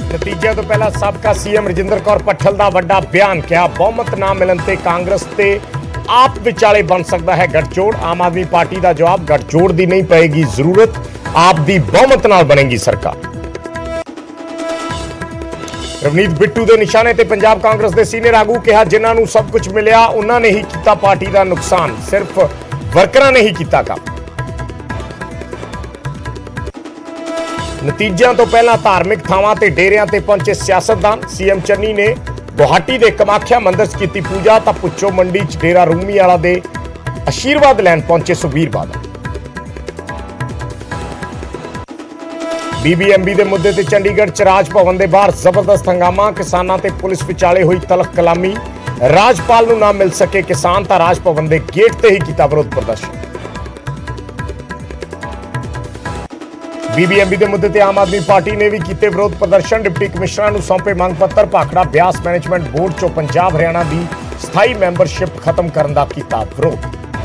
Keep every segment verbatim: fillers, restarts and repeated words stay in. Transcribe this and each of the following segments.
नतीजे तो पहला साबका सीएम रजिंदर कौर पट्ठल का वड्डा बयान, कहा बहुमत ना मिलन ते कांग्रेस ते आप विचाले बन सकता है गठजोड़। आम आदमी पार्टी का जवाब, गठजोड़ की नहीं पेगी जरूरत, आप दी बहुमत नाल बनेगी सरकार। रवनीत बिट्टू के निशाने ते पंजाब कांग्रेस के सीनियर आगू, कहा जिन्हां नूं सब कुछ मिलिया उन्होंने ही किया पार्टी का नुकसान, सिर्फ वर्करां ने ही किया काम। नतीजों तो पहला धार्मिक थावां ते डेरियां ते पहुंचे सियासतदान। सीएम चन्नी ने गुवाहाटी के कामाख्या मंदिर च की पूजा, तो पुच्छो मंडी च डेरा रूमी वाला दे आशीर्वाद लैन पहुंचे सुखबीर बादल। बीबीएमबी के मुद्दे ते चंडीगढ़ च राज भवन के बाहर जबरदस्त हंगामा, किसानां ते पुलिस विचाले हुई तलख कलामी। राजपाल नूं ना मिल सके किसान, तां राज भवन के गेट ते ही किया विरोध प्रदर्शन। बीबीएमबी के मुद्दे ते आम आदमी पार्टी ने भी किए विरोध प्रदर्शन। डिप्टी कमिश्नर नूं सौंपे मंग पत्र। भाखड़ा ब्यास मैनेजमेंट बोर्ड चों पंजाब हरियाणा की स्थाई मैंबरशिप खत्म करने का किया विरोध।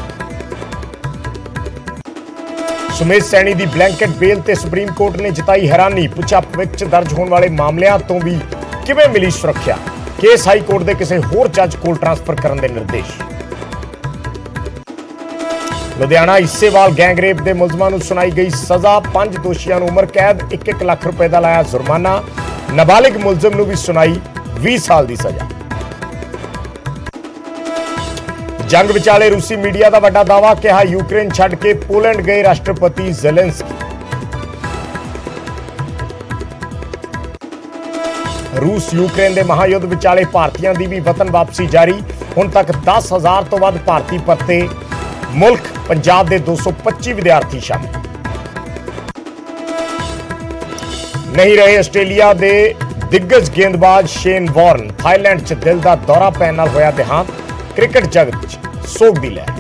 सुमेश सैनी की ब्लैंकेट बेल ते सुप्रीम कोर्ट ने जताई हैरानी, पूछा भविख च दर्ज होने वाले मामलों तो भी किवें मिली सुरक्षा, केस हाई कोर्ट के किसी होर जज कोल ट्रांसफर करने के निर्देश। लुधियाना हिस्सेवाल गैंगरेप के मुलजमां नूं सुनाई गई सज़ा, पांच दोषियों नूं उम्र कैद, एक एक लाख रुपए का लाया जुर्माना। नाबालिग मुलजम नूं भी सुनाई बीस साल की सजा। जंग विचाले रूसी मीडिया का वड्डा दावा, कहा यूक्रेन छड्ड के पोलैंड गए राष्ट्रपति ज़ेलेंस्की। रूस यूक्रेन के महायुद्ध विचाले भारतीयों की भी वतन वापसी जारी। हुण तक दस हजार तो वध भारती परते मुल्क। पंजाब के दो सौ पच्ची विद्यार्थी शामिल नहीं रहे। आस्ट्रेलिया के दिग्गज गेंदबाज शेन वॉर्न थाईलैंड च दिल का दौरा पैण नाल होया देहांत। क्रिकेट जगत च सोग दी लहर।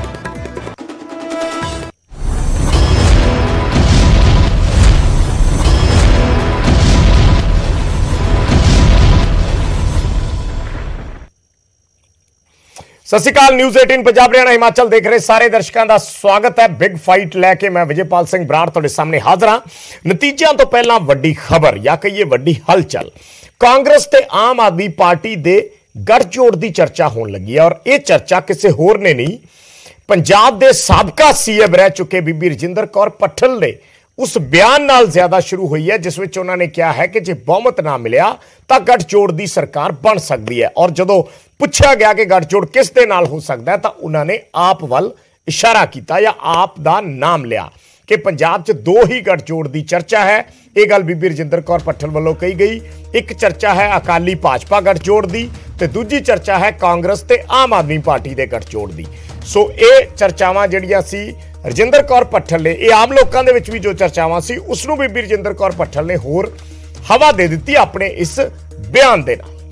सत श्री अकाल। न्यूज़ अठारह पंजाब हरियाणा हिमाचल देख रहे सारे दर्शकों का स्वागत है। बिग फाइट लैके मैं विजयपाल सिंह बराड़ तुहाडे सामने हाजिर हां। नतीजों तो पहला वड्डी खबर या कहिए वड्डी हलचल, कांग्रेस ते आम आदमी पार्टी दे गठजोड़ की चर्चा होने लगी है। और यह चर्चा किसी होर ने नहीं, पंजाब दे साबका सीएम रह चुके बीबी रजिंदर कौर पट्ठल ने उस बयान नाल ज्यादा शुरू हुई है जिस विच उन्होंने कहा है कि जे बहुमत ना मिलिया तो गठजोड़ की सरकार बन सकती है। और जदों पूछा गया कि गठजोड़ किस दे नाल हो सकता है तो उन्होंने आप वल इशारा किया या आप दा नाम लिया कि पंजाब च दो ही गठजोड़ की चर्चा है। यह गल बीबी रजिंदर कौर पट्ठल वालों कही गई। एक चर्चा है अकाली भाजपा गठजोड़ की ते दूजी चर्चा है कांग्रेस ते आम आदमी पार्टी के गठजोड़ की। सो ये चर्चावां जिहड़ियां सी रजिंदर कौर पट्ठल ने, ये आम लोगों के विच भी जो चर्चावां सी उसनूं बीबी रजिंदर कौर पट्ठल ने होर हवा दे दी अपने इस बयान दे नाल।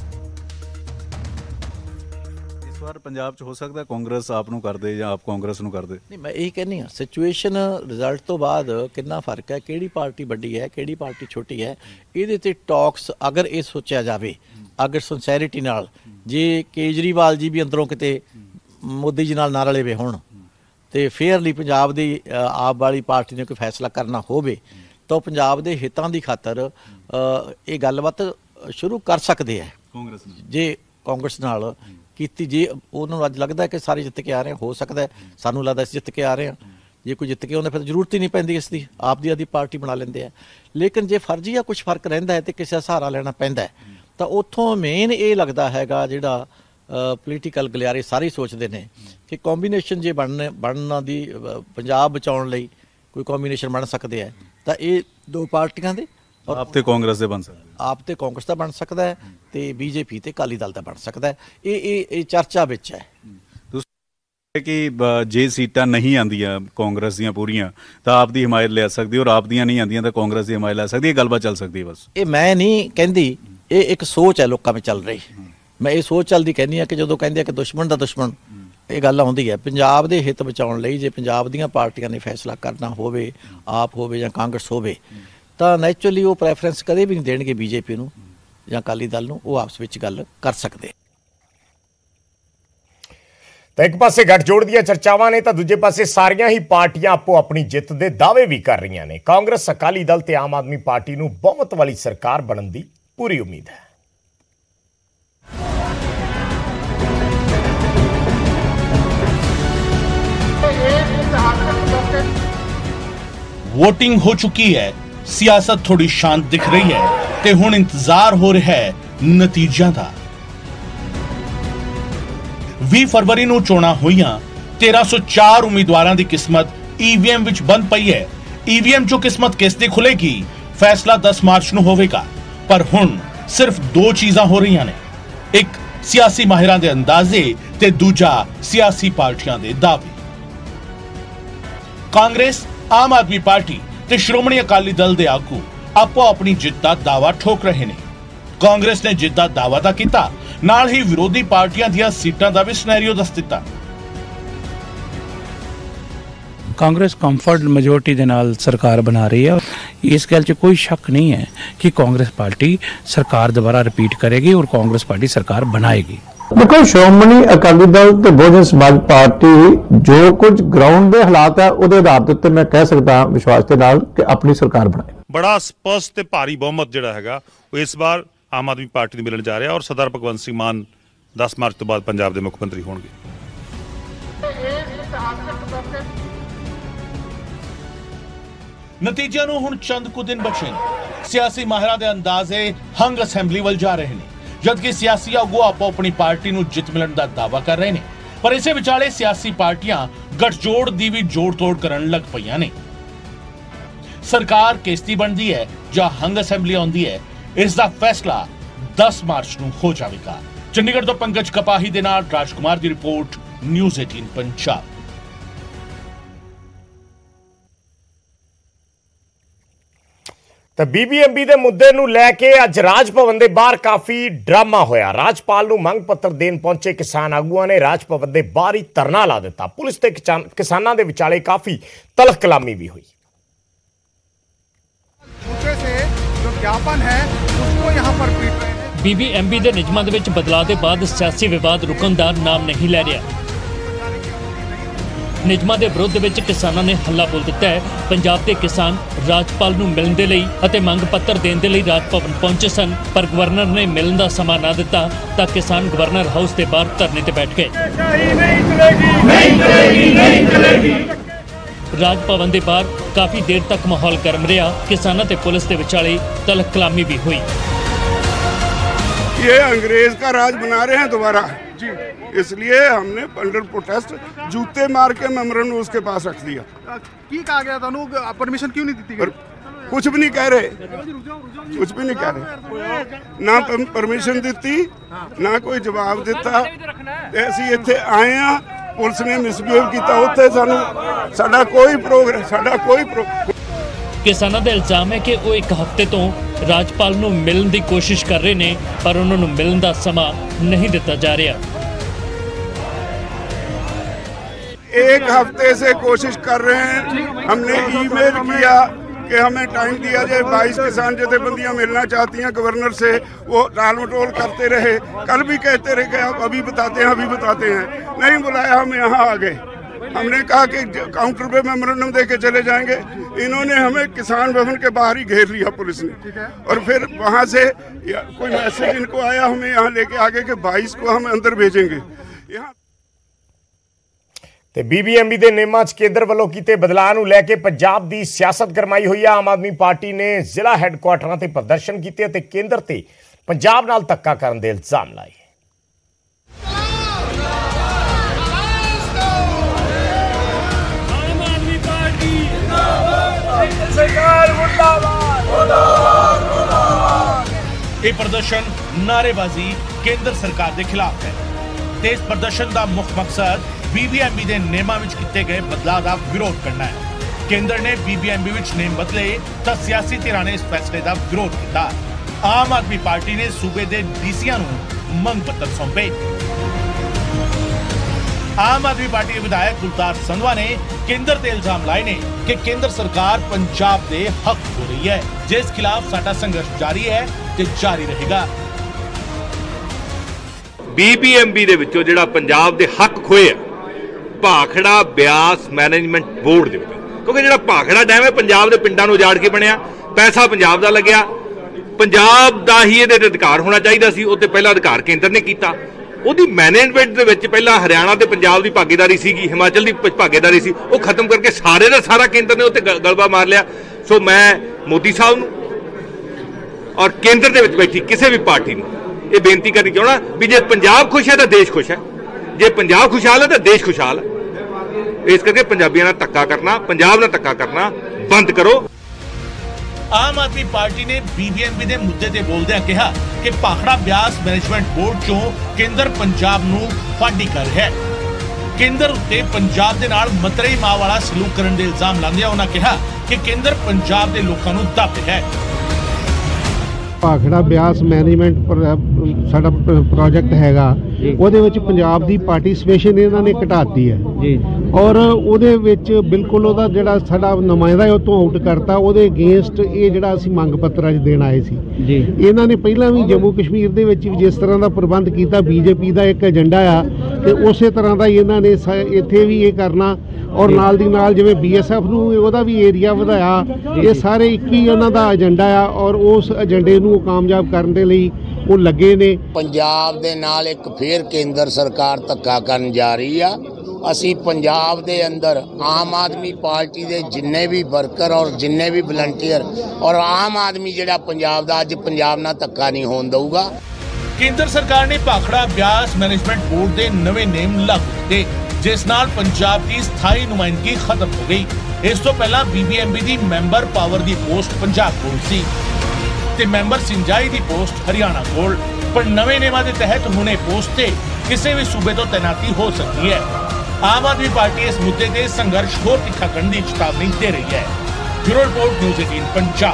पंजाब च हो सकता है कांग्रेस आप नूं कर दे या आप कांग्रेस नूं कर दे? नहीं, मैं यही कहनी हाँ, सिचुएशन रिजल्ट तो बाद कितना फर्क है, किहड़ी पार्टी वड्डी है किहड़ी पार्टी छोटी है, इहदे ते टॉक्स अगर ये सोचा जाए, अगर सिंसैरिटी नाल जे केजरीवाल जी भी अंदरों किते मोदी जी नाल ना रले वे होण ते फेयरली पंजाब दी आप वाली पार्टी ने कोई फैसला करना होवे तो पंजाब दे हितां दी खातर ये गलबात शुरू कर सकते हैं कांग्रेस जे कांग्रेस नाल कीती। जे उन्होंने अज लगता है कि सारे जित के आ रहे हैं, हो सकता है सानू लगता है जित के आ रहे हैं, जे कोई जित के आते फिर जरूरत ही नहीं पैंदी इसकी, आप दी आदि पार्टी बना लेंदे हैं। लेकिन जे फर्जी या कुछ फर्क रहिंदा है तो किसी का सहारा लेना पैंदा है, तो उत्थों मेन ये लगता हैगा जिहड़ा पोलीटिकल गलियारे सारे सोचते हैं कि कॉम्बीनेशन जे बनने बनना दी पंजाब बचाउण लई कोई कॉम्बीनेशन बन सकते हैं तो ये दो पार्टियां दे और आप ते कांग्रेस दे बन सकते, आप ते कांग्रेस दा बन सकता है ते बीजेपी ते अकाली दल दा बन सकता है। ये ये चर्चा विच है कि जे सीटां नहीं आंदियां कांग्रेस दियां पूरियां तो आप दी हिमायत ले सकदी और आप दियां नहीं आंदियां तो कांग्रेस दी हिमायत ले सकदी, ये गलबात चल सकदी है। बस ये मैं नहीं कहंदी, ये एक सोच है लोगों में चल रही। मैं ये सोच चलती कहनी है कि जो कहते कि दुश्मन का दुश्मन ये गल आउंदी है। पंजाब के हित बचाउण लई जे पंजाब दीयां पार्टियां ने फैसला करना होवे, आप होवे या कांग्रेस होवे, तो नैचुरली वो प्रैफरेंस कदे भी नहीं देणगे बीजेपी नूं या अकाली दल नूं, वो आपस विच गल कर सकदे। ਤਾਂ ਇੱਕ ਪਾਸੇ ਗੱਠਜੋੜ ਦੀਆਂ ਚਰਚਾਵਾਂ ਨੇ ਤਾਂ ਦੂਜੇ ਪਾਸੇ ਸਾਰੀਆਂ ਹੀ ਪਾਰਟੀਆਂ ਆਪੋ ਆਪਣੀ ਜਿੱਤ ਦੇ ਦਾਅਵੇ ਵੀ ਕਰ ਰਹੀਆਂ ਨੇ। ਕਾਂਗਰਸ, ਅਕਾਲੀ ਦਲ ਤੇ ਆਮ ਆਦਮੀ ਪਾਰਟੀ ਨੂੰ ਬਹੁਮਤ ਵਾਲੀ ਸਰਕਾਰ ਬਣਨ ਦੀ ਪੂਰੀ ਉਮੀਦ ਹੈ। वोटिंग हो चुकी है, सियासत थोड़ी शांत दिख रही है ते हुण इंतजार हो रहा है नतीजों का। बीस फरवरी नूं चोणां होईयां, तेरह सौ चार उम्मीदवारां दी किस्मत ईवीएम विच बंद पई है। ईवीएम चों किस्मत किस दी खुलेगी, फैसला दस मार्च नूं होवेगा। पर हुण सिर्फ दो चीज़ां हो रहीआं ने, एक सियासी माहिरां दे अंदाजे ते दूजा सियासी पार्टियां दे दावे। कांग्रेस, आम आदमी पार्टी ते श्रोमणी अकाली दल दे आगू आपो अपनी जित दा दावा ठोक रहे ने। कांग्रेस ने जित दा दावा तां कीता, नाल ही विरोधी पार्टियां दियां सीटां दा भी सिनेरियो दस दिता। कांग्रेस कंफर्ट मेजोरिटी दे नाल सरकार बना रही है। इस गल च कोई शक नहीं है कि कांग्रेस पार्टी सरकार दोबारा रिपीट करेगी और कांग्रेस पार्टी सरकार बनाएगी। देखो, श्रोमणी अकाली दल ते बहुजन समाज पार्टी जो कुछ ग्राउंड के हालात है उहदे आधार ते मैं कह सकता विश्वास के नाल कि अपनी सरकार बनाए। बड़ा स्पष्ट ते भारी बहुमत जिहड़ा हैगा वो इस बार आम आदमी पार्टी नूं मिलण जा रहा और सरदार भगवंत सिंह मान दस मार्च तो बाद पंजाब के मुख मंत्री होणगे। नतीजों नूं हुण चंद कुछ दिन बचे ने। सियासी माहिरां दे अंदाजे हंग असैंबली वल जा रहे ने, जबकि सियासी आगू आपो अपनी पार्टी नूं जित मिलण दा दावा कर रहे ने। पर इसे विचाले सियासी पार्टियां गठजोड़ दी भी जोड़ तोड़ करन लग पईयां ने। सरकार किसदी बनदी है जां हंग असैंबली आउंदी है, इस दा फैसला दस मार्च नूं हो जावेगा। चंडीगढ़ तो पंकज कपाही दे नाल राजकुमार दी रिपोर्ट, न्यूज़ अठारह पंजाब। ਤਾਂ ਬੀਬੀਐਮਬੀ ਦੇ ਮੁੱਦੇ ਨੂੰ ਲੈ ਕੇ ਅੱਜ ਰਾਜ ਭਵਨ ਦੇ ਬਾਹਰ ਕਾਫੀ ਡਰਾਮਾ ਹੋਇਆ। ਰਾਜਪਾਲ ਨੂੰ ਮੰਗ ਪੱਤਰ ਦੇਣ ਪਹੁੰਚੇ ਕਿਸਾਨ ਆਗੂਆਂ ਨੇ ਰਾਜ ਭਵਨ ਦੇ ਬਾਹਰ ਹੀ ਧਰਨਾ ਲਾ ਦਿੱਤਾ। ਪੁਲਿਸ ਤੇ ਕਿਸਾਨਾਂ ਦੇ ਵਿਚਾਲੇ ਕਾਫੀ ਤਲਖ ਕਲਾਮੀ ਵੀ ਹੋਈ। ਬੀਬੀਐਮਬੀ ਦੇ ਨਿਯਮਾਂ ਦੇ ਵਿੱਚ ਬਦਲਾਅ ਦੇ ਬਾਅਦ ਸਿਆਸੀ ਵਿਵਾਦ ਰੁਕਣ ਦਾ ਨਾਮ ਨਹੀਂ ਲੈ ਰਿਹਾ। ਨਿਯਮਾਂ ਦੇ ਵਿਰੋਧ ਵਿੱਚ ਕਿਸਾਨਾਂ ਨੇ ਹੱਲਾ ਬੋਲ ਦਿੱਤਾ ਹੈ। ਪੰਜਾਬ ਦੇ ਕਿਸਾਨ ਰਾਜਪਾਲ ਨੂੰ ਮਿਲਣ ਦੇ ਲਈ ਅਤੇ ਮੰਗ ਪੱਤਰ ਦੇਣ ਦੇ ਲਈ ਰਾਜ ਭਵਨ ਪਹੁੰਚੇ ਸਨ, ਪਰ ਗਵਰਨਰ ਨੇ ਮਿਲਣ ਦਾ ਸਮਾਂ ਨਾ ਦਿੱਤਾ ਤਾਂ ਕਿਸਾਨ ਗਵਰਨਰ ਹਾਊਸ ਦੇ ਬਾਹਰ ਧਰਨੇ ਤੇ ਬੈਠ ਗਏ। ਰਾਜ ਭਵਨ ਦੇ ਬਾਹਰ ਕਾਫੀ ਦੇਰ ਤੱਕ ਮਾਹੌਲ ਗਰਮ ਰਿਹਾ। ਕਿਸਾਨਾਂ ਤੇ ਪੁਲਿਸ ਦੇ ਵਿਚਾਲੇ ਤਲਖ ਕਲਾਮੀ ਵੀ ਹੋਈ। ये अंग्रेज का राज बना रहे हैं दोबारा जी, इसलिए हमने अंडर प्रोटेस्ट जूते मार के मेमोरेंडम उसके पास रख दिया। की कहा गया था, परमिशन क्यों नहीं दी थी? कुछ भी नहीं कह रहे, कुछ भी नहीं कह रहे, ना परमिशन दी ना कोई जवाब दिता। ऐसे इत्थे आए हैं, पुलिस ने मिसबिहेव किया, उत्थे सानू साडा कोई प्रोग्राम साडा कोई प्रो किसानों का इल्जाम है कि वो एक हफ्ते तो राजपाल नूं मिलण की कोशिश कर रहे हैं, पर उन्होंने मिलण का समा नहीं दिता जा रहा। एक हफ्ते से कोशिश कर रहे हैं, हमने ईमेल किया कि हमें टाइम दिया जाए। बाईस किसान जथेबंदियां मिलना चाहती हैं गवर्नर से, वो टाल मटोल करते रहे। कल भी कहते रहे कि आप अभी बताते हैं अभी बताते हैं, नहीं बुलाया, हम यहाँ आ गए। हमने कहा कि काउंटर पे मेमोरेंडम दे के चले जाएंगे, इन्होंने हमें किसान भवन के बाहर ही घेर लिया पुलिस ने। और फिर वहाँ से कोई मैसेज इनको आया, हमें यहाँ लेके आगे कि बाईस को हम अंदर भेजेंगे। यहाँ ਤੇ ਬੀਬੀਐਮਬੀ ਦੇ ਨਿਯਮਾਂ 'ਚ ਕੇਂਦਰ ਵੱਲੋਂ ਕੀਤੇ ਬਦਲਾਅ ਨੂੰ ਲੈ ਕੇ ਪੰਜਾਬ ਦੀ ਸਿਆਸਤ ਗਰਮਾਈ ਹੋਈ ਆ। ਆਮ ਆਦਮੀ ਪਾਰਟੀ ਨੇ ਜ਼ਿਲ੍ਹਾ ਹੈੱਡਕੁਆਟਰਾਂ ਤੇ ਪ੍ਰਦਰਸ਼ਨ ਕੀਤੇ ਅਤੇ ਕੇਂਦਰ ਤੇ ਪੰਜਾਬ ਨਾਲ ਧੱਕਾ ਕਰਨ ਦੇ ਇਲਜ਼ਾਮ ਲਾਏ। ਆਮ ਆਦਮੀ ਪਾਰਟੀ सरकार मुर्दाबाद मुर्दाबाद मुर्दाबाद। ये प्रदर्शन नारेबाजी केंद्र सरकार के खिलाफ है। ते इस प्रदर्शन का मुख्य मकसद बीबीएमबी के नियमां विच कीते गए बदलाव का विरोध करना है। केंद्र ने बीबीएमबी विच नियम बदले तो सियासी धिरां ने इस फैसले का विरोध किया। आम आदमी पार्टी ने सूबे के डीसीआं नूं मंग पत्र सौंपे। आम आदमी पार्टी के विधायक गुलतार संधवा ने केंद्र ते इल्जाम लाए ने कि केंद्र सरकार पंजाब दे हक हो रही है, जिस खिलाफ साडा संघर्ष जारी है ते जारी रहेगा। ਬੀਬੀਐਮਬੀ ਦੇ ਵਿੱਚੋਂ ਜਿਹੜਾ ਪੰਜਾਬ ਦੇ ਹੱਕ ਖੋਏ ਆ ਭਾਖੜਾ ਬਿਆਸ ਮੈਨੇਜਮੈਂਟ ਬੋਰਡ ਦੇ ਵਿੱਚ, ਕਿਉਂਕਿ ਜਿਹੜਾ ਭਾਖੜਾ ਡੈਮ ਹੈ ਪੰਜਾਬ ਦੇ ਪਿੰਡਾਂ ਨੂੰ ਉਜਾੜ ਕੇ ਬਣਿਆ, ਪੈਸਾ ਪੰਜਾਬ ਦਾ ਲੱਗਿਆ, ਪੰਜਾਬ ਦਾ ਹੀ ਇਹਦੇ ਤੇ ਅਧਿਕਾਰ ਹੋਣਾ ਚਾਹੀਦਾ ਸੀ, ਉਹ ਤੇ ਪਹਿਲਾ ਅਧਿਕਾਰ ਕੇਂਦਰ ਨੇ ਕੀਤਾ। ਉਹਦੀ ਮੈਨੇਜਮੈਂਟ ਦੇ ਵਿੱਚ ਪਹਿਲਾਂ ਹਰਿਆਣਾ ਤੇ ਪੰਜਾਬ ਦੀ ਭਾਗੀਦਾਰੀ ਸੀਗੀ, ਹਿਮਾਚਲ ਦੀ ਭਾਗੀਦਾਰੀ ਸੀ, ਉਹ ਖਤਮ ਕਰਕੇ ਸਾਰੇ ਦਾ ਸਾਰਾ ਕੇਂਦਰ ਨੇ ਉੱਤੇ ਗਲਬਾ ਮਾਰ ਲਿਆ। ਸੋ ਮੈਂ ਮੋਦੀ ਸਾਹਿਬ ਨੂੰ ਔਰ ਕੇਂਦਰ ਦੇ ਵਿੱਚ ਬੈਠੀ ਕਿਸੇ ਵੀ ਪਾਰਟੀ ਨੂੰ ਇਹ ਬੇਨਤੀ ਕਰਨੀ ਚਾਹੁੰਦਾ ਵੀ ਜੇ ਪੰਜਾਬ ਖੁਸ਼ ਹੈ ਤਾਂ ਦੇਸ਼ ਖੁਸ਼ ਹੈ, ਜੇ ਪੰਜਾਬ ਖੁਸ਼ਹਾਲ ਹੈ ਤਾਂ ਦੇਸ਼ ਖੁਸ਼ਹਾਲ ਹੈ। ਇਸ ਕਰਕੇ ਪੰਜਾਬੀਆਂ ਨਾਲ ਧੱਕਾ ਕਰਨਾ, ਪੰਜਾਬ ਨਾਲ ਧੱਕਾ ਕਰਨਾ ਬੰਦ ਕਰੋ। ਆਮ ਆਦਮੀ ਪਾਰਟੀ ਨੇ ਬੀਬੀਐਮਬੀ ਦੇ ਮੁੱਦੇ ਤੇ ਬੋਲਦਿਆਂ ਕਿਹਾ ਕਿ ਭਾਖੜਾ ਬਿਆਸ ਮੈਨੇਜਮੈਂਟ ਬੋਰਡ ਚੋਂ ਕੇਂਦਰ ਪੰਜਾਬ ਨੂੰ ਫੰਡ ਕਰ ਰਿਹਾ ਹੈ। ਕੇਂਦਰ ਉੱਤੇ ਪੰਜਾਬ ਦੇ ਨਾਲ ਮਤਰੇਈ ਮਾਂ ਵਾਲਾ ਸਲੂਕ ਕਰਨ ਦੇ ਇਲਜ਼ਾਮ ਲਾਉਂਦਿਆਂ ਉਹਨਾਂ ਕਿਹਾ ਕਿ ਕੇਂਦਰ ਪੰਜਾਬ ਦੇ ਲੋਕਾਂ ਨੂੰ ਦੱਬ ਰਿਹਾ ਹੈ। ਭਾਖੜਾ ਬਿਆਸ ਮੈਨੇਜਮੈਂਟ ਸਾਡਾ ਪ੍ਰੋਜੈਕਟ ਹੈਗਾ, ਉਹਦੇ ਵਿੱਚ ਪੰਜਾਬ ਦੀ ਪਾਰਟਿਸਿਪੇਸ਼ਨ ਇਹਨਾਂ ਨੇ ਘਟਾਤੀ ਹੈ ਜੀ, ਔਰ ਉਹਦੇ ਵਿੱਚ ਬਿਲਕੁਲ ਉਹਦਾ ਜਿਹੜਾ ਸਾਡਾ ਨੁਮਾਇੰਦਾ ਹੈ ਉਹ ਤੋਂ ਆਊਟ ਕਰਤਾ। ਉਹਦੇ ਅਗੇਂਸਟ ਇਹ ਜਿਹੜਾ ਅਸੀਂ ਮੰਗ ਪੱਤਰ ਅੱਜ ਦੇਣ ਆਏ ਸੀ ਜੀ, ਇਹਨਾਂ ਨੇ ਪਹਿਲਾਂ ਵੀ ਜੰਮੂ ਕਸ਼ਮੀਰ ਦੇ ਵਿੱਚ ਵੀ ਜਿਸ ਤਰ੍ਹਾਂ ਦਾ ਪ੍ਰਬੰਧ ਕੀਤਾ, ਬੀਜੇਪੀ ਦਾ ਇੱਕ ਏਜੰਡਾ ਆ ਤੇ ਉਸੇ ਤਰ੍ਹਾਂ ਦਾ ਇਹਨਾਂ ਨੇ ਇੱਥੇ ਵੀ ਇਹ ਕਰਨਾ, ਔਰ ਨਾਲ ਦੀ ਨਾਲ ਜਿਵੇਂ ਬੀਐਸਐਫ ਨੂੰ ਉਹਦਾ ਵੀ ਏਰੀਆ ਵਧਾਇਆ। ਇਹ ਸਾਰੇ ਇੱਕ ਹੀ ਉਹਨਾਂ ਦਾ ਏਜੰਡਾ ਆ ਔਰ ਉਸ ਏਜੰਡੇ ਨੂੰ ਕਾਮਯਾਬ ਕਰਨ ਦੇ ਲਈ ਉਹ ਲੱਗੇ ਨੇ। ਪੰਜਾਬ ਦੇ ਨਾਲ ਇੱਕ ਫੇਰ ਕੇਂਦਰ ਸਰਕਾਰ ਧੱਕਾ ਕਰਨ ਜਾ ਰਹੀ ਆ। ਅਸੀਂ ਪੰਜਾਬ ਦੇ ਅੰਦਰ ਆਮ ਆਦਮੀ ਪਾਰਟੀ ਦੇ ਜਿੰਨੇ ਵੀ ਵਰਕਰ ਔਰ ਜਿੰਨੇ ਵੀ ਵਲੰਟੀਅਰ ਔਰ ਆਮ ਆਦਮੀ ਜਿਹੜਾ ਪੰਜਾਬ ਦਾ ਅੱਜ ਪੰਜਾਬ ਨਾਲ ਧੱਕਾ ਨਹੀਂ ਹੋਣ ਦਊਗਾ। ਕੇਂਦਰ ਸਰਕਾਰ ਨੇ ਭਾਖੜਾ ਬਿਆਸ ਮੈਨੇਜਮੈਂਟ ਬੋਰਡ ਦੇ ਨਵੇਂ ਨੇਮ ਲਾਗੂ ਕੀਤੇ, ਜਿਸ ਨਾਲ ਪੰਜਾਬ ਦੀ ਸਥਾਈ ਨੁਮਾਇੰਦਗੀ ਖਤਮ ਹੋ ਗਈ। ਇਸ ਤੋਂ ਪਹਿਲਾਂ ਬੀਬੀਐਮਬੀ ਦੀ ਮੈਂਬਰ ਪਾਵਰ ਦੀ ਪੋਸਟ ਪੰਜਾਬ ਕੋਲ ਸੀ ਤੇ ਮੈਂਬਰ ਸਿੰਜਾਈ ਦੀ ਪੋਸਟ ਹਰਿਆਣਾ ਕੋਲ, ਪਰ ਨਵੇਂ ਨਿਯਮਾਂ ਦੇ ਤਹਿਤ ਹੁਣ ਇਹ ਪੋਸਟ ਤੇ ਕਿਸੇ ਵੀ ਸੂਬੇ ਤੋਂ ਤੈਨਾਤੀ ਹੋ ਸਕਦੀ ਹੈ। ਆਮ ਆਦਮੀ ਪਾਰਟੀ ਇਸ ਮੁੱਦੇ ਤੇ ਸੰਘਰਸ਼ ਹੋਰ ਤਿੱਖਾ ਕਰਨ ਦੀ ਚੇਤਾਵਨੀ ਦੇ ਰਹੀ ਹੈ। ਬਿਊਰੋ ਰਿਪੋਰਟ ਨਿਊਜ਼ ਅਠਾਰਾਂ ਪੰਜਾਬ।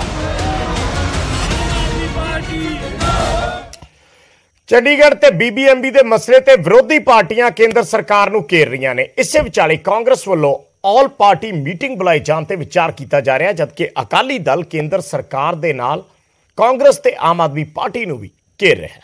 ਚੰਡੀਗੜ੍ਹ ਤੇ ਬੀਬੀਐਮਬੀ ਦੇ ਮਸਲੇ ਤੇ ਵਿਰੋਧੀ ਪਾਰਟੀਆਂ ਕੇਂਦਰ ਸਰਕਾਰ ਨੂੰ ਘੇਰ ਰਹੀਆਂ ਨੇ। ਇਸੇ ਵਿਚਾਲੇ ਕਾਂਗਰਸ ਵੱਲੋਂ ਆਲ ਪਾਰਟੀ ਮੀਟਿੰਗ ਬੁਲਾਈ ਜਾਣ ਤੇ ਵਿਚਾਰ ਕੀਤਾ ਜਾ ਰਿਹਾ, ਜਦਕਿ ਅਕਾਲੀ ਦਲ ਕੇਂਦਰ ਸਰਕਾਰ ਦੇ ਨਾਲ ਕਾਂਗਰਸ ਤੇ ਆਮ ਆਦਮੀ ਪਾਰਟੀ ਨੂੰ ਵੀ ਘੇਰ ਰਿਹਾ ਹੈ।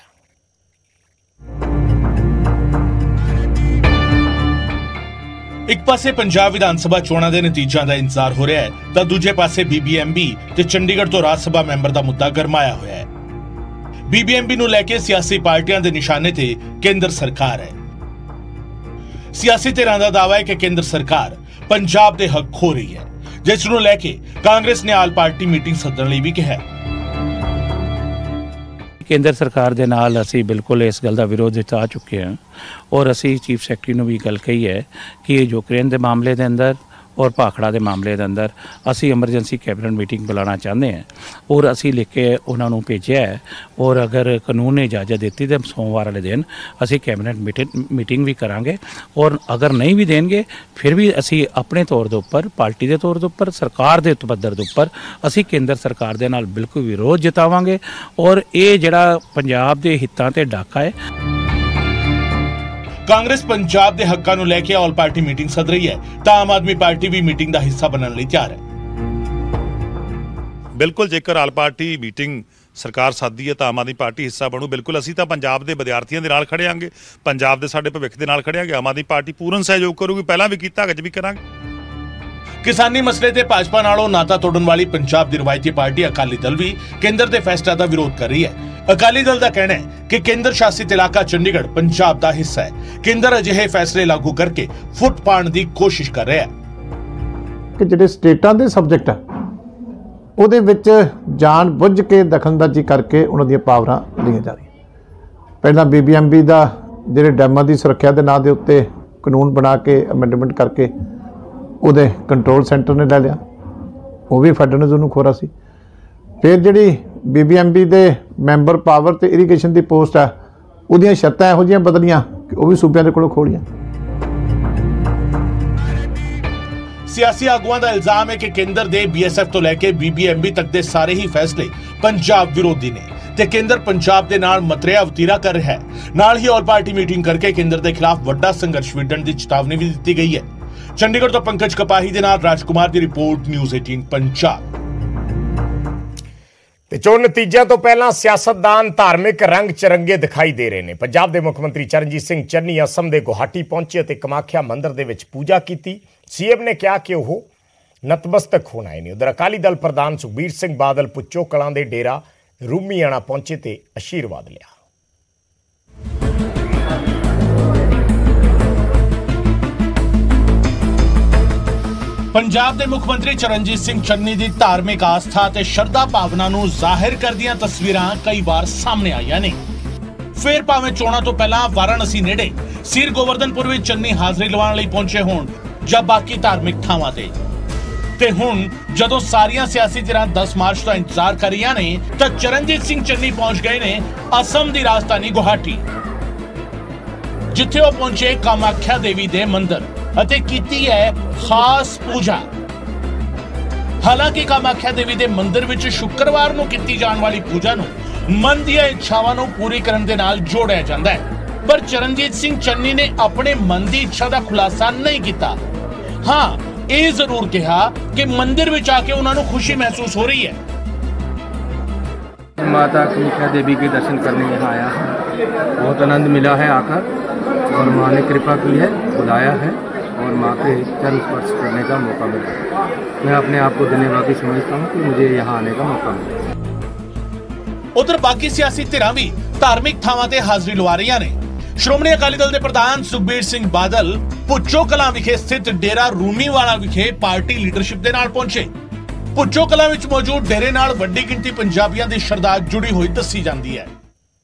ਇੱਕ ਪਾਸੇ ਪੰਜਾਬ ਵਿਧਾਨ ਸਭਾ ਚੋਣਾਂ ਦੇ ਨਤੀਜਿਆਂ ਦਾ ਇੰਤਜ਼ਾਰ ਹੋ ਰਿਹਾ ਹੈ ਤਾਂ ਦੂਜੇ ਪਾਸੇ ਬੀਬੀਐਮਬੀ ਤੇ ਚੰਡੀਗੜ੍ਹ ਤੋਂ ਰਾਜ ਸਭਾ ਮੈਂਬਰ ਦਾ ਮੁੱਦਾ ਗਰਮਾਇਆ ਹੋਇਆ ਹੈ। ਬੀਬੀਐਮਬੀ ਨੂੰ ਲੈ ਕੇ ਸਿਆਸੀ ਪਾਰਟੀਆਂ ਦੇ ਨਿਸ਼ਾਨੇ ਤੇ ਕੇਂਦਰ ਸਰਕਾਰ ਹੈ। ਸਿਆਸੀ ਧਿਰਾਂ ਦਾ ਦਾਅਵਾ ਹੈ ਕਿ ਕੇਂਦਰ ਸਰਕਾਰ ਪੰਜਾਬ ਦੇ ਹੱਕ ਖੋ ਰਹੀ ਹੈ, ਜਿਸ ਨੂੰ ਲੈ ਕੇ ਕਾਂਗਰਸ ਨੇ ਆਲ ਪਾਰਟੀ ਮੀਟਿੰਗ ਸੱਦਣ ਲਈ ਵੀ ਕਿਹਾ। ਕੇਂਦਰ ਸਰਕਾਰ ਦੇ ਨਾਲ ਅਸੀਂ ਬਿਲਕੁਲ ਇਸ ਗੱਲ ਦਾ ਵਿਰੋਧ ਜਤਾ ਚੁੱਕੇ ਹਾਂ ਔਰ ਅਸੀਂ ਚੀਫ ਸੈਕਟਰੀ ਨੂੰ ਵੀ ਗੱਲ ਕਹੀ ਹੈ ਕਿ ਇਹ ਯੂਕਰੇਨ ਦੇ ਮਾਮਲੇ ਦੇ ਅੰਦਰ ਔਰ ਭਾਖੜਾ ਦੇ ਮਾਮਲੇ ਦੇ ਅੰਦਰ ਅਸੀਂ ਐਮਰਜੈਂਸੀ ਕੈਬਨਿਟ ਮੀਟਿੰਗ ਬੁਲਾਉਣਾ ਚਾਹੁੰਦੇ ਹਾਂ ਔਰ ਅਸੀਂ ਲਿਖ ਕੇ ਉਹਨਾਂ ਨੂੰ ਭੇਜਿਆ ਹੈ ਔਰ ਅਗਰ ਕਾਨੂੰਨ ਨੇ ਇਜਾਜ਼ਤ ਦਿੱਤੀ ਤਾਂ ਸੋਮਵਾਰ ਵਾਲੇ ਦਿਨ ਅਸੀਂ ਕੈਬਨਿਟ ਮੀਟਿੰਗ ਵੀ ਕਰਾਂਗੇ ਔਰ ਅਗਰ ਨਹੀਂ ਵੀ ਦੇਣਗੇ ਫਿਰ ਵੀ ਅਸੀਂ ਆਪਣੇ ਤੌਰ ਦੇ ਉੱਪਰ, ਪਾਰਟੀ ਦੇ ਤੌਰ ਦੇ ਉੱਪਰ, ਸਰਕਾਰ ਦੇ ਪੱਧਰ ਦੇ ਉੱਪਰ ਅਸੀਂ ਕੇਂਦਰ ਸਰਕਾਰ ਦੇ ਨਾਲ ਬਿਲਕੁਲ ਵਿਰੋਧ ਜਤਾਵਾਂਗੇ ਔਰ ਇਹ ਜਿਹੜਾ ਪੰਜਾਬ ਦੇ ਹਿੱਤਾਂ ਤੇ ਡਾਕਾ ਹੈ। ਕਾਂਗਰਸ ਪੰਜਾਬ ਦੇ ਹੱਕਾਂ ਨੂੰ ਲੈ ਕੇ ਆਲ ਪਾਰਟੀ ਮੀਟਿੰਗ ਸੱਦ ਰਹੀ ਹੈ ਤਾਂ ਆਮ ਆਦਮੀ ਪਾਰਟੀ ਵੀ ਮੀਟਿੰਗ ਦਾ ਹਿੱਸਾ ਬਣਨ ਲਈ ਤਿਆਰ ਹੈ। ਬਿਲਕੁਲ, ਜੇਕਰ ਆਲ ਪਾਰਟੀ ਮੀਟਿੰਗ ਸਰਕਾਰ ਸੱਦਦੀ ਹੈ ਤਾਂ ਆਮ ਆਦਮੀ ਪਾਰਟੀ ਹਿੱਸਾ ਬਣੂ। ਬਿਲਕੁਲ, ਅਸੀਂ ਤਾਂ ਪੰਜਾਬ ਦੇ ਵਿਦਿਆਰਥੀਆਂ ਦੇ ਨਾਲ ਖੜੇ ਆਂਗੇ, ਪੰਜਾਬ ਦੇ ਸਾਡੇ ਭਵਿੱਖ ਦੇ ਨਾਲ ਖੜੇ ਆਂਗੇ। ਆਮ ਆਦਮੀ ਪਾਰਟੀ ਪੂਰਨ ਸਹਿਯੋਗ ਕਰੂਗੀ, ਪਹਿਲਾਂ ਵੀ ਕੀਤਾ, ਅੱਜ ਵੀ ਕਰਾਂਗੇ। ਕਿਸਾਨੀ ਮਸਲੇ ਤੇ ਭਾਜਪਾ ਨਾਲੋਂ ਨਾਤਾ ਤੋੜਨ ਵਾਲੀ ਪੰਜਾਬ ਦੀ ਰਵਾਇਤੀ ਪਾਰਟੀ ਅਕਾਲੀ ਦਲ ਵੀ ਕੇਂਦਰ ਦੇ ਫੈਸਲੇ ਦਾ ਵਿਰੋਧ ਕਰ ਰਹੀ ਹੈ। ਅਕਾਲੀ ਦਲ ਦਾ ਕਹਿਣਾ ਹੈ ਕਿ ਕੇਂਦਰ ਸ਼ਾਸਿਤ ਇਲਾਕਾ ਚੰਡੀਗੜ੍ਹ ਪੰਜਾਬ ਦਾ ਹਿੱਸਾ ਹੈ। ਕੇਂਦਰ ਅਜਿਹੇ ਫੈਸਲੇ ਲਾਗੂ ਕਰਕੇ ਫੁੱਟ ਪਾਉਣ ਦੀ ਕੋਸ਼ਿਸ਼ ਕਰ ਰਿਹਾ ਹੈ ਕਿ ਜਿਹੜੇ ਸਟੇਟਾਂ ਦੇ ਸਬਜੈਕਟ ਆ ਉਹਦੇ ਵਿੱਚ ਜਾਣ ਬੁੱਝ ਕੇ ਦਖਲਅੰਦਾਜ਼ੀ ਕਰਕੇ ਉਹਨਾਂ ਦੀਆਂ ਪਾਵਰਾਂ ਲਈਆਂ ਜਾ ਰਹੀਆਂ। ਪਹਿਲਾਂ ਬੀਬੀਐਮਬੀ ਦਾ ਜਿਹੜੇ ਡੈਮਾਂ ਦੀ ਸੁਰੱਖਿਆ ਦੇ ਨਾਂ ਦੇ ਉੱਤੇ ਕਾਨੂੰਨ ਬਣਾ ਕੇ ਅਮੈਂਡਮੈਂਟ ਕਰਕੇ ਉਹਦੇ ਕੰਟਰੋਲ ਸੈਂਟਰ ਨੇ ਲੈ ਲਿਆ, ਉਹ ਵੀ ਫੈਡਰਨਸ ਉਹਨੂੰ ਖੋਰਾ ਸੀ। ਫਿਰ ਜਿਹੜੀ ਬੀਬੀਐਮਬੀ ਦੇ ਮੈਂਬਰ ਪਾਵਰ ਤੇ ਇਰੀਗੇਸ਼ਨ ਦੀ ਪੋਸਟ ਆ ਉਹਦੀਆਂ ਸ਼ਰਤਾਂ ਇਹੋ ਜਿਹੀਆਂ ਬਦਲੀਆਂ ਕਿ ਉਹ ਵੀ ਸੂਬਿਆਂ ਦੇ ਕੋਲੋਂ ਖੋਲੀਆਂ। ਸਿਆਸੀ ਆਗੂਆਂ ਦਾ ਇਲਜ਼ਾਮ ਹੈ ਕਿ ਕੇਂਦਰ ਦੇ ਬੀਐਸਐਫ ਤੋਂ ਲੈ ਕੇ ਬੀਬੀਐਮਬੀ ਤੱਕ ਦੇ ਸਾਰੇ ਹੀ ਫੈਸਲੇ ਪੰਜਾਬ ਵਿਰੋਧੀ ਨੇ ਤੇ ਕੇਂਦਰ ਪੰਜਾਬ ਦੇ ਨਾਲ ਮਤਰੇਆ ਵਤੀਰਾ ਕਰ ਰਿਹਾ ਹੈ। ਨਾਲ ਹੀ ਆਲ ਪਾਰਟੀ ਮੀਟਿੰਗ ਕਰਕੇ ਕੇਂਦਰ ਦੇ ਖਿਲਾਫ ਵੱਡਾ ਸੰਘਰਸ਼ ਵਿੱਢਣ ਦੀ ਚੇਤਾਵਨੀ ਵੀ ਦਿੱਤੀ ਗਈ ਹੈ। ਚੰਡੀਗੜ੍ਹ ਤੋਂ ਪੰਕਜ ਕਪਾਹੀ ਦੇ ਨਾਲ ਰਾਜਕੁਮਾਰ ਦੀ ਰਿਪੋਰਟ, ਨਿਊਜ਼ ਅਠਾਰਾਂ ਪੰਜਾਬ। ਤੇ ਚੋਣ ਨਤੀਜਿਆਂ ਤੋਂ ਪਹਿਲਾਂ ਸਿਆਸਤਦਾਨ ਧਾਰਮਿਕ ਰੰਗ ਚਰੰਗੇ ਦਿਖਾਈ ਦੇ ਰਹੇ ਨੇ। ਪੰਜਾਬ ਦੇ ਮੁੱਖ ਮੰਤਰੀ ਚਰਨਜੀਤ ਸਿੰਘ ਚੰਨੀ ਅਸਮ ਦੇ ਗੁਹਾਟੀ ਪਹੁੰਚੇ ਅਤੇ ਕਮਾਖਿਆ ਮੰਦਿਰ ਦੇ ਵਿੱਚ ਪੂਜਾ ਕੀਤੀ। ਸੀਐਮ ਨੇ ਕਿਹਾ ਕਿ ਉਹ ਨਤਮਸਤਕ ਹੋਣ ਆਏ ਨੇ। ਉਧਰ ਅਕਾਲੀ ਦਲ ਪ੍ਰਧਾਨ ਸੁਖਬੀਰ ਸਿੰਘ ਬਾਦਲ ਪੁੱਚੋ ਕਲਾਂ ਦੇ ਡੇਰਾ ਰੂਮੀਆਣਾ ਪਹੁੰਚੇ ਤੇ ਅਸ਼ੀਰਵਾਦ ਲਿਆ। ਪੰਜਾਬ ਦੇ ਮੁੱਖ ਮੰਤਰੀ ਚਰਨਜੀਤ ਸਿੰਘ ਚੰਨੀ ਦੀ ਧਾਰਮਿਕ ਆਸਥਾ ਤੇ ਸ਼ਰਧਾ ਭਾਵਨਾ ਨੂੰ ਜ਼ਾਹਿਰ ਕਰਦੀਆਂ ਤਸਵੀਰਾਂ ਕਈ ਵਾਰ ਸਾਹਮਣੇ ਆਈਆਂ ਨੇ। ਫਿਰ ਭਾਵੇਂ ਚੋਣਾਂ ਤੋਂ ਪਹਿਲਾਂ ਵਾਰਾਣਸੀ ਨੇੜੇ ਸੀਰ ਗੋਵਰਧਨਪੁਰ ਵਿੱਚ ਚੰਨੀ ਹਾਜ਼ਰੀ ਲਵਾਉਣ ਲਈ ਪਹੁੰਚੇ ਹੋਣ ਜਾਂ ਬਾਕੀ ਧਾਰਮਿਕ ਥਾਵਾਂ ਤੇ, ਤੇ ਹੁਣ ਜਦੋਂ ਸਾਰੀਆਂ ਸਿਆਸੀ ਧਿਰਾਂ ਦਸ ਮਾਰਚ ਦਾ ਇੰਤਜ਼ਾਰ ਕਰ ਰਹੀਆਂ ਨੇ ਤਾਂ ਚਰਨਜੀਤ ਸਿੰਘ ਚੰਨੀ ਪਹੁੰਚ ਗਏ ਨੇ ਅਸਮ ਦੀ ਰਾਜਧਾਨੀ ਗੁਹਾਟੀ, ਜਿੱਥੇ ਉਹ ਪਹੁੰਚੇ ਕਾਮਾਖਿਆ ਦੇਵੀ ਦੇ ਮੰਦਿਰ ਅਤੇ ਕੀਤੀ ਹੈ ਖਾਸ ਪੂਜਾ। ਹਾਲਾਂਕਿ ਕਾਮਾਖਿਆ ਦੇਵੀ ਦੇ ਮੰਦਿਰ ਵਿੱਚ ਸ਼ੁੱਕਰਵਾਰ ਨੂੰ ਕੀਤੀ ਜਾਣ ਵਾਲੀ ਪੂਜਾ ਨੂੰ ਮਨ ਦੀਆਂ ਇੱਛਾਵਾਂ ਨੂੰ ਪੂਰੀ ਕਰਨ ਦੇ ਨਾਲ ਜੋੜਿਆ ਜਾਂਦਾ ਹੈ, ਪਰ ਚਰਨਜੀਤ ਸਿੰਘ ਚੰਨੀ ਨੇ ਆਪਣੇ ਮਨ ਦੀ ਇੱਛਾ ਦਾ ਖੁਲਾਸਾ ਨਹੀਂ ਕੀਤਾ। ਹਾਂ, ਇਹ ਜ਼ਰੂਰ ਕਿਹਾ ਕਿ ਮੰਦਿਰ ਵਿੱਚ ਆ ਕੇ ਉਹਨਾਂ ਨੂੰ ਖੁਸ਼ੀ महसूस हो रही है। माता कामाख्या देवी के दर्शन करने यहाँ आया है, बहुत आनंद मिला है आकर और माँ ने कृपा की है, बुलाया है और माँ के चरण स्पर्श करने का मौका मिला। मैं अपने आप को धन्यवादी समझता हूँ कि मुझे यहाँ आने का मौका मिला। उधर बाकी सियासी धिरां भी धार्मिक थावां ते हाਜ਼ਰੀ लवा रही ने। श्रोमणी अकाली दल के प्रधान सुखबीर सिंह बादल पुच्चो कलां विखे स्थित डेरा रूमीवाला विखे पार्टी लीडरशिप दे नाल पहुंचे। पुच्चो कलां विच मौजूद डेरे नाल वड्डी गिणती पंजाबियां दी श्रद्धा जुड़ी हुई दसी जांदी है।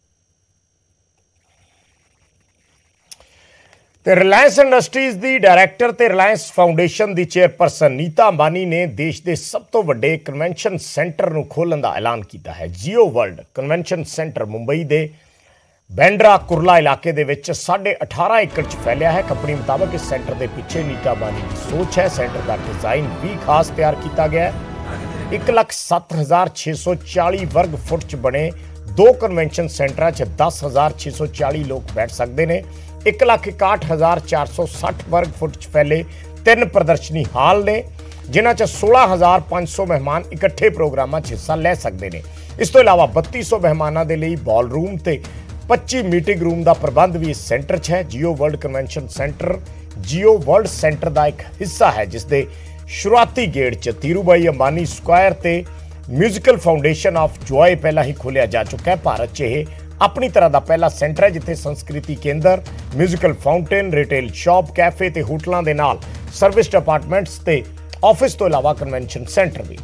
ਤੇ ਰਿਲਾਇੰਸ ਇੰਡਸਟਰੀਜ਼ ਦੀ ਡਾਇਰੈਕਟਰ ਤੇ ਰਿਲਾਇੰਸ ਫਾਊਂਡੇਸ਼ਨ ਦੀ ਚੇਅਰਪਰਸਨ ਨੀਤਾ ਅੰਬਾਨੀ ਨੇ ਦੇਸ਼ ਦੇ ਸਭ ਤੋਂ ਵੱਡੇ ਕਨਵੈਨਸ਼ਨ ਸੈਂਟਰ ਨੂੰ ਖੋਲ੍ਹਣ ਦਾ ਐਲਾਨ ਕੀਤਾ ਹੈ। Jio World Convention Centre Mumbai ਦੇ ਬੈਂਡਰਾ ਕੁਰਲਾ ਇਲਾਕੇ ਦੇ ਵਿੱਚ ਸਾਢੇ ਅਠਾਰਾਂ ਏਕੜ 'ਚ ਫੈਲਿਆ ਹੈ। ਕੰਪਨੀ ਮੁਤਾਬਕ ਇਸ ਸੈਂਟਰ ਦੇ ਪਿੱਛੇ ਨੀਤਾ ਅੰਬਾਨੀ ਦੀ ਸੋਚ ਹੈ। ਸੈਂਟਰ ਦਾ ਡਿਜ਼ਾਈਨ ਵੀ ਖਾਸ ਤਿਆਰ ਕੀਤਾ ਗਿਆ ਹੈ। ਇੱਕ ਲੱਖ ਸੱਤ ਹਜ਼ਾਰ ਛੇ ਸੌ ਚਾਲੀ ਵਰਗ ਫੁੱਟ 'ਚ ਬਣੇ ਦੋ ਕਨਵੈਨਸ਼ਨ ਸੈਂਟਰਾਂ 'ਚ ਦਸ ਹਜ਼ਾਰ ਛੇ ਸੌ ਚਾਲੀ ਲੋਕ ਬੈਠ ਸਕਦੇ ਨੇ। ਇੱਕ ਲੱਖ ਇਕਾਹਠ ਹਜ਼ਾਰ ਚਾਰ ਸੌ ਸੱਠ ਵਰਗ ਫੁੱਟ 'ਚ ਫੈਲੇ ਤਿੰਨ ਪ੍ਰਦਰਸ਼ਨੀ ਹਾਲ ਨੇ, ਜਿਨ੍ਹਾਂ 'ਚ ਸੋਲਾਂ ਹਜ਼ਾਰ ਪੰਜ ਸੌ ਮਹਿਮਾਨ ਇਕੱਠੇ ਪ੍ਰੋਗਰਾਮਾਂ 'ਚ ਹਿੱਸਾ ਲੈ ਸਕਦੇ ਨੇ। ਇਸ ਤੋਂ ਇਲਾਵਾ ਬੱਤੀ ਸੌ ਮਹਿਮਾਨਾਂ ਦੇ ਲਈ ਬਾਲ ਰੂਮ ਤੇ ਪੱਚੀ ਮੀਟਿੰਗ ਰੂਮ ਦਾ ਪ੍ਰਬੰਧ ਵੀ ਇਸ ਸੈਂਟਰ 'ਚ ਹੈ। Jio World Convention Centre Jio World Centre ਦਾ ਇੱਕ ਹਿੱਸਾ ਹੈ, ਜਿਸ ਦੇ ਸ਼ੁਰੂਆਤੀ ਗੇੜ 'ਚ ਧੀਰੂਭਾਈ ਅੰਬਾਨੀ ਸਕੁਆਇਰ ਤੇ ਮਿਊਜ਼ੀਕਲ ਫਾਊਂਡੇਸ਼ਨ ਆਫ ਜੋਏ ਪਹਿਲਾਂ ਹੀ ਖੋਲ੍ਹਿਆ ਜਾ ਚੁੱਕਾ ਹੈ। ਭਾਰਤ 'ਚ ਇਹ ਆਪਣੀ ਤਰ੍ਹਾਂ ਦਾ ਪਹਿਲਾ ਸੈਂਟਰ ਹੈ, ਜਿੱਥੇ ਸੰਸਕ੍ਰਿਤੀ ਕੇਂਦਰ, musical fountain, retail shop, cafe ਤੇ ਹੋਟਲਾਂ ਦੇ ਨਾਲ ਸਰਵਿਸ ਅਪਾਰਟਮੈਂਟਸ ਤੇ ਆਫਿਸ ਤੋਂ ਇਲਾਵਾ ਕਨਵੈਨਸ਼ਨ ਸੈਂਟਰ ਵੀ।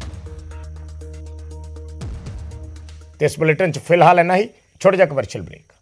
ਤੇ ਇਸ ਬੁਲੇਟਿਨ 'ਚ ਫਿਲਹਾਲ ਇੰਨਾ ਹੀ। ਛੋਟਾ ਜਿਹਾ ਕਮਰਸ਼ੀਅਲ ਬ੍ਰੇਕ।